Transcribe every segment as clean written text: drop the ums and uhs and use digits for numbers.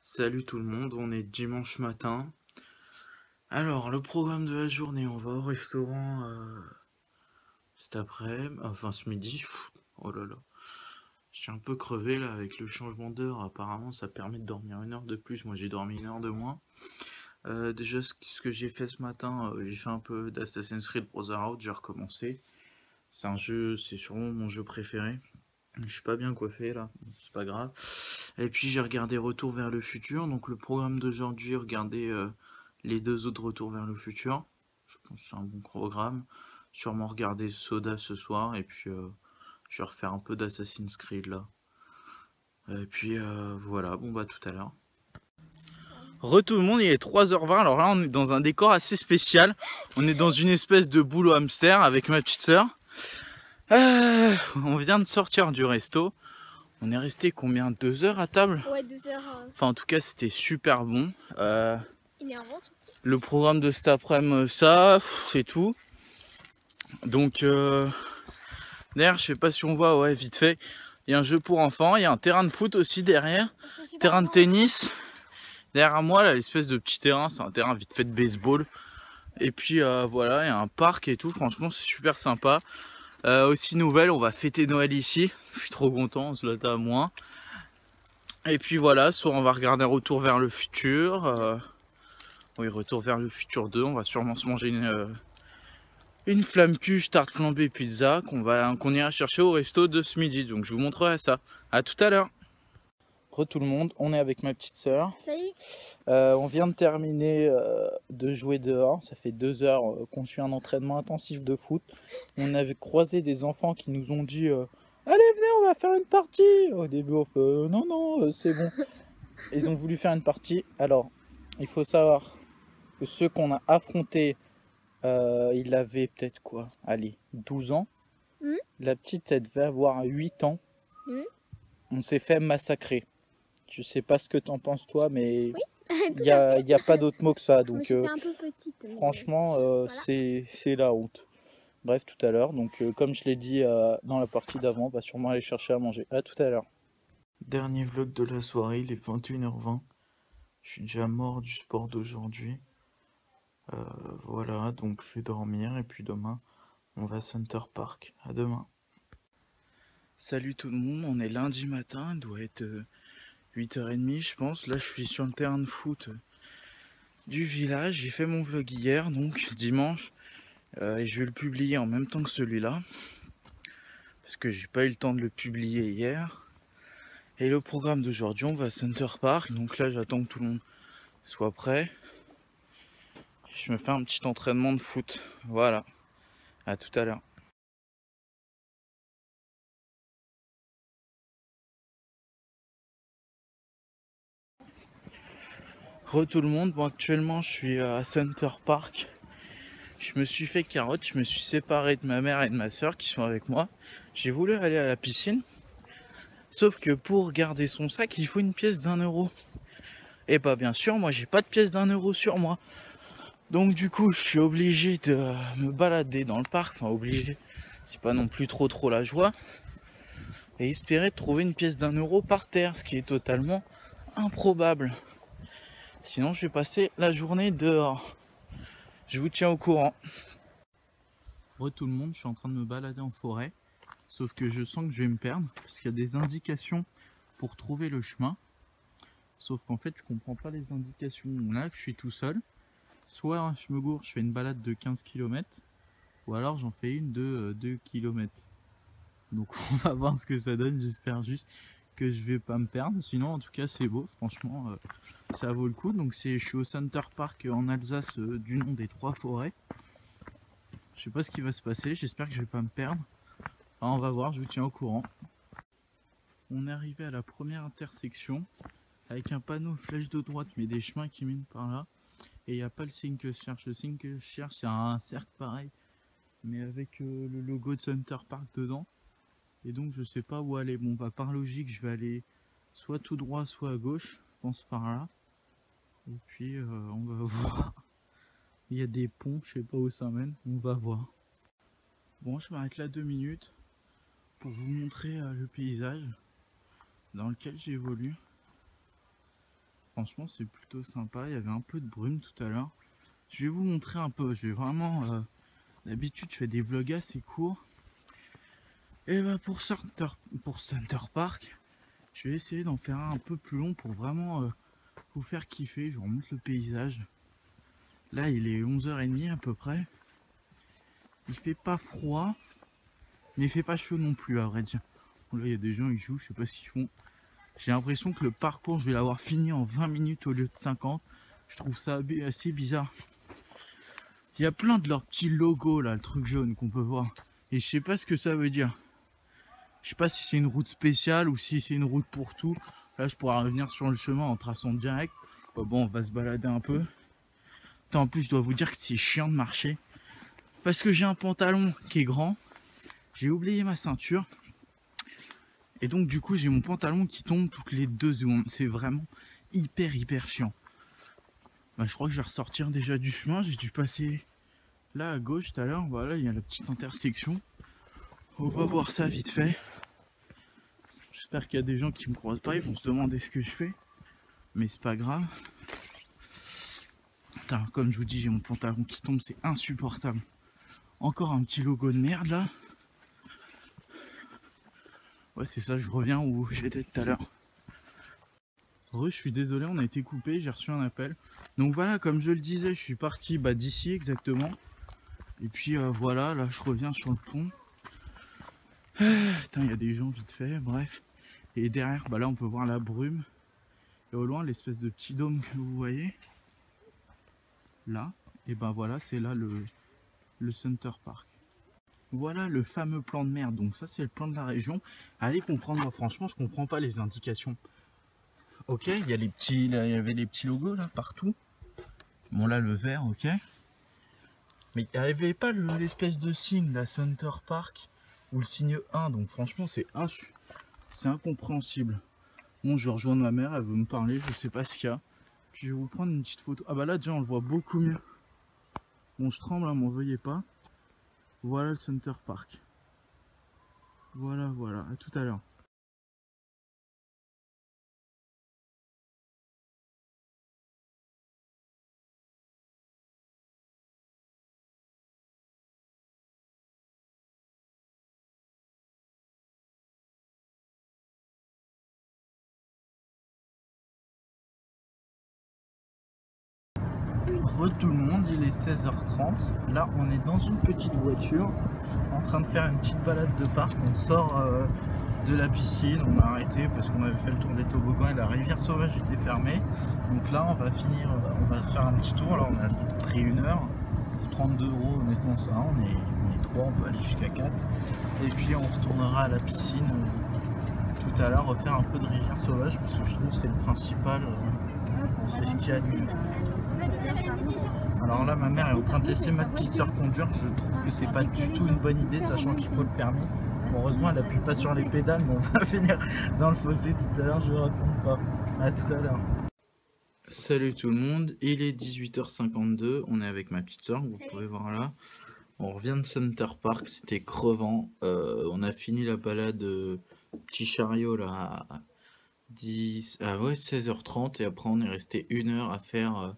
Salut tout le monde, on est dimanche matin. Alors, le programme de la journée, on va au restaurant cet après-midi, enfin ce midi. Oh là là, je suis un peu crevé là avec le changement d'heure. Apparemment, ça permet de dormir une heure de plus. Moi, j'ai dormi une heure de moins. Déjà, ce que j'ai fait ce matin, j'ai fait un peu d'Assassin's Creed Brotherhood, j'ai recommencé. C'est un jeu, c'est sûrement mon jeu préféré. Je suis pas bien coiffé là, c'est pas grave. Et puis j'ai regardé Retour vers le futur, donc le programme d'aujourd'hui, regardez les deux autres Retour vers le futur. Je pense que c'est un bon programme. Sûrement regarder Soda ce soir, et puis je vais refaire un peu d'Assassin's Creed là. Et puis voilà, bon bah tout à l'heure. Tout le monde, il est 3h20, alors là on est dans un décor assez spécial. On est dans une espèce de boule au hamster avec ma petite soeur. On vient de sortir du resto. On est resté combien? 2 heures à table? Ouais, 2 heures. Enfin, en tout cas, c'était super bon. Énervant. Le programme de cet après-midi, ça, c'est tout. Donc, d'ailleurs, je sais pas si on voit, ouais, vite fait. Il y a un jeu pour enfants, il y a un terrain de foot aussi derrière, terrain de tennis. Derrière moi, là, l'espèce de petit terrain, c'est un terrain vite fait de baseball. Et puis voilà, il y a un parc et tout. Franchement, c'est super sympa. Aussi nouvelle, on va fêter Noël ici. Je suis trop content, on se l'a à moins. Et puis voilà, soit on va regarder Retour vers le futur. Oui, Retour vers le futur 2. On va sûrement se manger une flamme cuche, tarte flambée, pizza qu'on ira chercher au resto de ce midi. Donc je vous montrerai ça. À tout à l'heure. Re tout le monde, on est avec ma petite sœur. Salut. On vient de terminer de jouer dehors. Ça fait 2 heures qu'on suit un entraînement intensif de foot. On avait croisé des enfants qui nous ont dit allez, venez, on va faire une partie. Au début, on fait non, non, c'est bon. Ils ont voulu faire une partie. Alors, il faut savoir que ceux qu'on a affrontés, il avait peut-être quoi? Allez, 12 ans. La petite, elle devait avoir 8 ans. On s'est fait massacrer. Je sais pas ce que t'en penses toi, mais Oui, il n'y a pas d'autre mot que ça. je me Donc suis fait un peu petite. franchement, voilà. c'est la honte. Bref, tout à l'heure. Donc comme je l'ai dit dans la partie d'avant, on va sûrement aller chercher à manger. À tout à l'heure. Dernier vlog de la soirée, il est 21h20. Je suis déjà mort du sport d'aujourd'hui. Voilà, donc je vais dormir et puis demain, on va à Center Park. À demain. Salut tout le monde, on est lundi matin, il doit être 8h30 je pense. Là je suis sur le terrain de foot du village. J'ai fait mon vlog hier, donc dimanche. Et je vais le publier en même temps que celui-là. Parce que j'ai pas eu le temps de le publier hier. Et le programme d'aujourd'hui, on va à Center Park. Donc là j'attends que tout le monde soit prêt. Je me fais un petit entraînement de foot. Voilà, à tout à l'heure. Tout le monde, bon actuellement je suis à Center Park. Je me suis fait carotte, je me suis séparé de ma mère et de ma soeur qui sont avec moi. J'ai voulu aller à la piscine, sauf que pour garder son sac, il faut une pièce d'1 euro. Et bah bien sûr, moi j'ai pas de pièce d'1 euro sur moi. Donc du coup, je suis obligé de me balader dans le parc, enfin obligé, c'est pas non plus trop la joie. Et espérer trouver une pièce d'1 euro par terre, ce qui est totalement improbable. Sinon, je vais passer la journée dehors. Je vous tiens au courant. Tout le monde, je suis en train de me balader en forêt. Sauf que je sens que je vais me perdre. Parce qu'il y a des indications pour trouver le chemin. Sauf qu'en fait, je comprends pas les indications. Là, je suis tout seul. Soit je me gourre, je fais une balade de 15 km. Ou alors j'en fais une de 2 km. Donc on va voir ce que ça donne. J'espère juste que je vais pas me perdre. Sinon, en tout cas, c'est beau. Franchement, ça vaut le coup. Donc je suis au Center Park en Alsace du nom des 3 forêts. Je sais pas ce qui va se passer. J'espère que je vais pas me perdre. Enfin, on va voir, je vous tiens au courant. On est arrivé à la première intersection avec un panneau flèche de droite mais des chemins qui mènent par là. Et il n'y a pas le signe que je cherche. Le signe que je cherche, c'est un cercle pareil mais avec le logo de Center Park dedans. Et donc je sais pas où aller. Bon bah par logique je vais aller soit tout droit soit à gauche. Je pense par là. Et puis on va voir. Il y a des ponts, je sais pas où ça mène. On va voir. Bon, je m'arrête là 2 minutes pour vous montrer le paysage dans lequel j'évolue. Franchement, c'est plutôt sympa. Il y avait un peu de brume tout à l'heure. Je vais vous montrer un peu. Je vais vraiment... d'habitude, je fais des vlogs assez courts. Et bah pour Center Park, je vais essayer d'en faire un peu plus long pour vraiment vous faire kiffer. Je vous remonte le paysage. Là, il est 11h30 à peu près. Il fait pas froid, mais il fait pas chaud non plus, à vrai dire. Bon, là, il y a des gens qui jouent, je sais pas ce qu'ils font. J'ai l'impression que le parcours, je vais l'avoir fini en 20 minutes au lieu de 50. Je trouve ça assez bizarre. Il y a plein de leurs petits logos là, le truc jaune qu'on peut voir. Et je sais pas ce que ça veut dire. Je sais pas si c'est une route spéciale ou si c'est une route pour tout. Là, je pourrais revenir sur le chemin en traçant direct. Bon, on va se balader un peu. Attends, en plus, je dois vous dire que c'est chiant de marcher. Parce que j'ai un pantalon qui est grand. J'ai oublié ma ceinture. Et donc, du coup, j'ai mon pantalon qui tombe toutes les 2 secondes. C'est vraiment hyper chiant. Bah, je crois que je vais ressortir déjà du chemin. J'ai dû passer là à gauche tout à l'heure. Voilà, il y a la petite intersection. On va voir ça vite fait. J'espère qu'il y a des gens qui me croisent pas. Ils vont se demander ce que je fais. Mais c'est pas grave. Putain, comme je vous dis, j'ai mon pantalon qui tombe. C'est insupportable. Encore un petit logo de merde là. Ouais, c'est ça, je reviens où j'étais tout à l'heure. Je suis désolé, on a été coupé, j'ai reçu un appel. Donc voilà, comme je le disais, je suis parti d'ici exactement. Et puis voilà, là je reviens sur le pont. Putain, il y a des gens vite fait, bref. Et derrière, bah là on peut voir la brume. Et au loin, l'espèce de petit dôme que vous voyez. Là, et ben voilà, c'est là le Center Park. Voilà le fameux plan de merde. Donc ça c'est le plan de la région. Allez comprendre, moi franchement je comprends pas les indications. Ok, il y a les petits, là, il y avait les petits logos là partout. Bon là le vert, ok. Mais il n'y avait pas l'espèce de signe, la Center Park ou le signe 1. Donc franchement c'est incompréhensible. Bon, je vais rejoindre ma mère, elle veut me parler, je sais pas ce qu'il y a. Puis je vais vous prendre une petite photo. Ah bah là déjà on le voit beaucoup mieux. Bon, je tremble, hein, m'en veuillez pas. Voilà le Center Park. Voilà, à tout à l'heure. Tout le monde, il est 16h30. Là, on est dans une petite voiture en train de faire une petite balade de parc. On sort de la piscine, on a arrêté parce qu'on avait fait le tour des toboggans et la rivière sauvage était fermée. Donc là, on va faire un petit tour. Là, on a pris 1 heure pour 32 €. Honnêtement, ça, on est 3, on peut aller jusqu'à 4. Et puis, on retournera à la piscine tout à l'heure, refaire un peu de rivière sauvage parce que je trouve que c'est le principal. C'est ce qu'il y a de mieux. Alors là, ma mère est en train de laisser ma petite soeur conduire. Je trouve que c'est pas du tout une bonne idée, sachant qu'il faut le permis. Heureusement, elle appuie pas sur les pédales, mais on va finir dans le fossé tout à l'heure. Je raconte pas. À tout à l'heure. Salut tout le monde, il est 18h52. On est avec ma petite soeur, vous pouvez voir là. On revient de Center Park, c'était crevant. On a fini la balade petit chariot là à 16h30 et après on est resté 1 heure à faire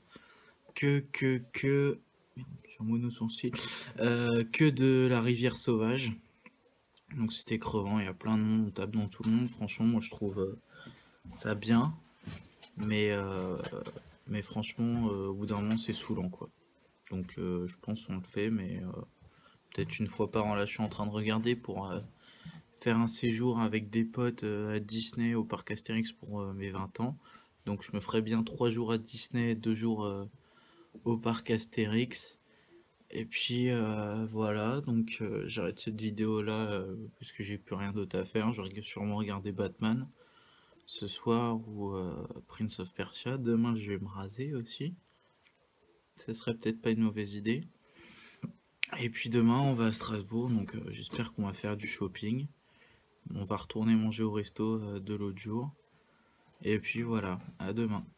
que de la rivière sauvage. Donc c'était crevant, il y a plein de monde, on tape dans tout le monde. Franchement, moi je trouve ça bien, mais franchement, au bout d'un moment c'est saoulant quoi. Donc je pense qu'on le fait, mais peut-être une fois par an. Là je suis en train de regarder pour faire un séjour avec des potes à Disney au parc Astérix pour mes 20 ans. Donc je me ferai bien 3 jours à Disney, 2 jours au parc Astérix. Et puis voilà, donc j'arrête cette vidéo là parce que j'ai plus rien d'autre à faire. Je vais sûrement regarder Batman ce soir ou Prince of Persia. Demain je vais me raser aussi. Ce serait peut-être pas une mauvaise idée. Et puis demain on va à Strasbourg, donc j'espère qu'on va faire du shopping. On va retourner manger au resto de l'autre jour. Et puis voilà, à demain.